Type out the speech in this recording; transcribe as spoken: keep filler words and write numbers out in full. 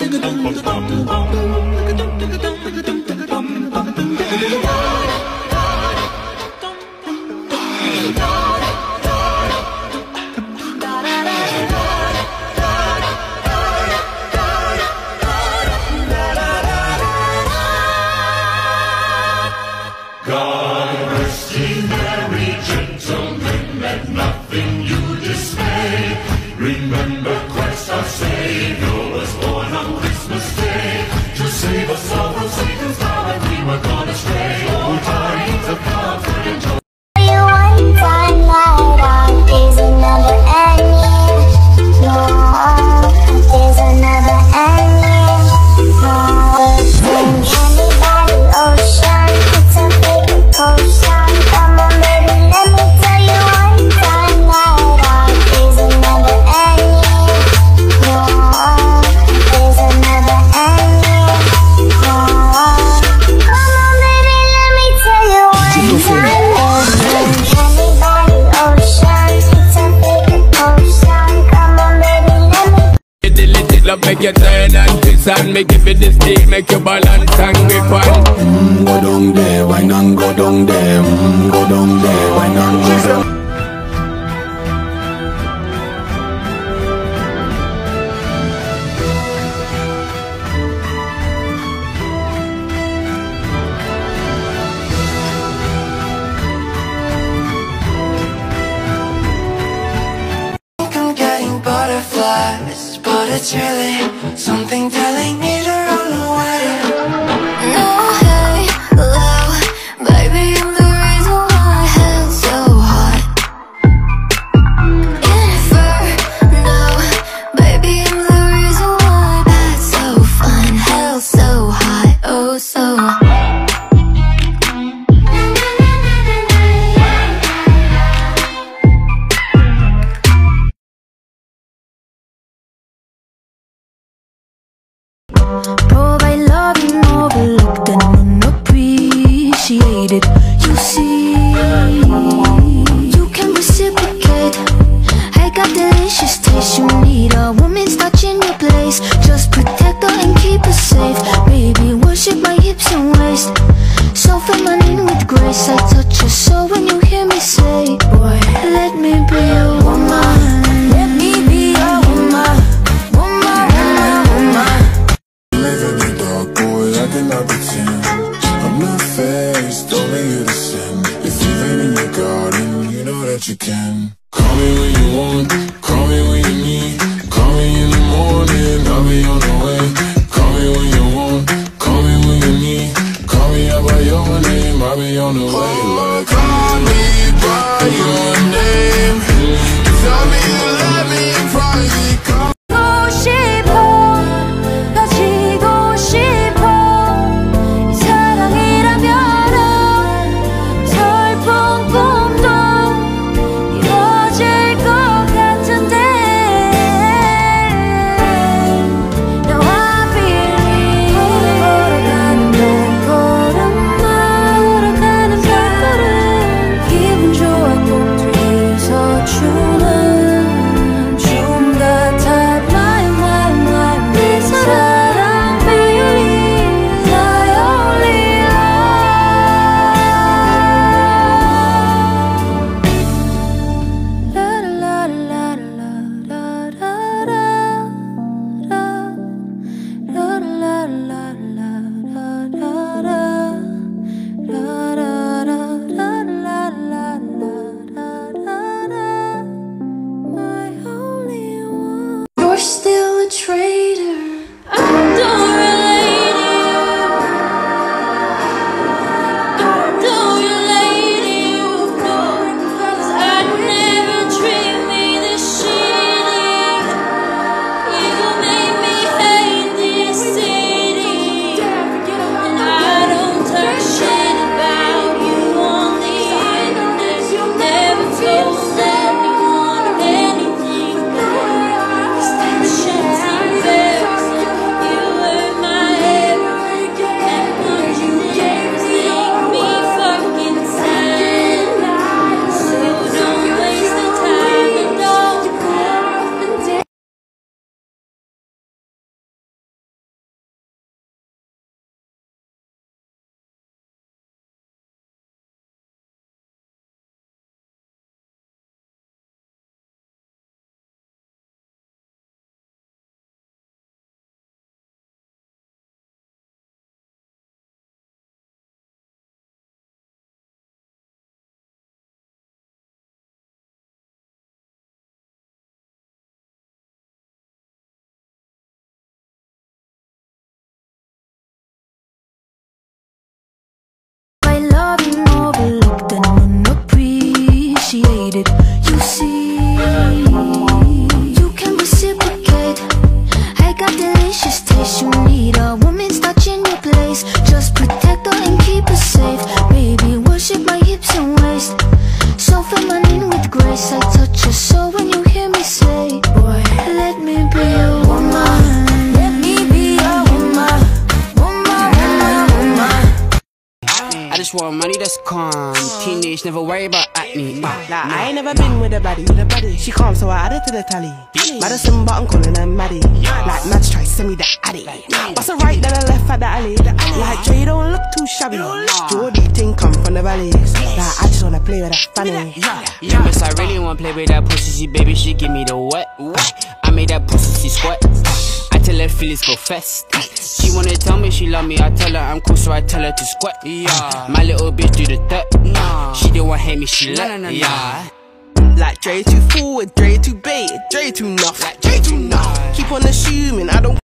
God rest ye merry gentlemen, let nothing you dismay. Remember Christ our Savior was born on Christmas Day to save us all from Satan's power, and we were gone astray. Oh, tidings of comfort and joy. One time light out, there's another ending. No, there's another ending. No, bring candy by the ocean, put some baby potion. Come on, baby, let me tell you one time light out, there's another ending. No, there's another ending. No, come on, baby, let me tell you one time. Love make you turn and twist and make it for the stick, make you balance and grip on. Mm, go down there, why not go down there? Mm, go down there, why not go down? I'm getting butterflies, but it's really something telling me to run away. No, hey, low, baby, I'm the reason why hell's so hot. Inferno, baby, I'm the reason why that's so fun. Hell's so hot, oh so hot. Provide loving overlooked and unappreciated. You see, you can reciprocate. I got delicious taste. You need a woman's touch in your place. Just protect her and keep her safe. Baby, worship my hips and waist. So feminine with grace. I touch your soul when you hear me say, boy, let me be a woman. Let me be a woman. Woman, woman, woman. Living in the dark, boy, I cannot pretend. I'm not faced, only you to sin. If you've been in your garden, you know that you can. Call me when you want, call me when you need. Call me in the morning, I'll be on the way. Call me when you want, call me when you need. Call me out by your name, I'll be on the way. Like, call me by your name. Tell me you love me in private. Call 사랑이라면은 설 뿜뿜 동 이런 delicious taste. You need a woman's touch in your place. Just protect her and keep her safe. Baby, worship my hips and waist. So feminine with grace. I touch your soul when you hear me say, boy, let me be a woman. Let me be a woman. Woman, woman, woman. I just want money that's calm. Teenage, never worry about acne. Nah, I ain't never been with a baddie. With a baddie. She calm, so I add it to the tally. Madison, but I'm calling her Maddie. Like Mads try send me the addy. Bust a right, then a left at the alley. Like Dre don't look too shabby. Jordy ting come from the valleys. Like I just wanna play with that fanny. Yeah, miss, I really wanna play with that pussy. She baby, she give me the wet. I made that pussy, she squat. I tell her feelings go fast. She wanna tell me she love me, I tell her I'm cool, so I tell her to squat. Yeah, my little bitch do the dirt. Nah, she don't want hate me, she let. Yeah. Like Dre too forward, Dre too bait, Dre too nuff, like Dre too nuff. Keep on assuming I don't